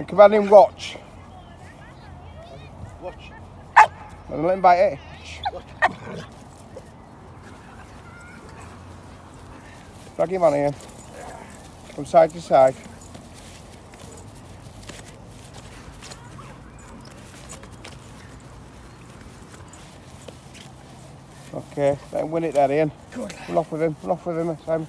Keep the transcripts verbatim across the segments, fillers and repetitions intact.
command him watch. Watch. And let him bite it. Watch. Drag him on here. From side to side. Okay, let him win it there, Ian. Good. Run off with him, run off with him, Simon.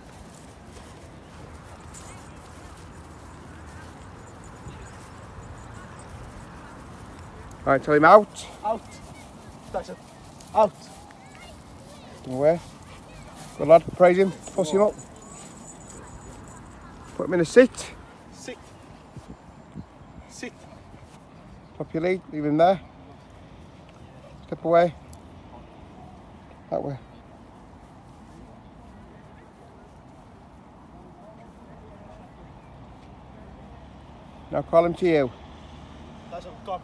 Right, tell him out. Out. That's it. Out. Away. Good lad, praise him, push him up. Put him in a sit. Sit. Sit. Top your lead, leave him there. Step away. That way. Now call him to you. That's it. Go.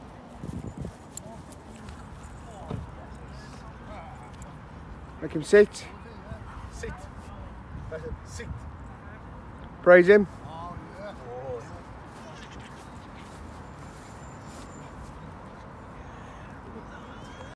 Make him sit. Sit. That's it. Sit. Praise him.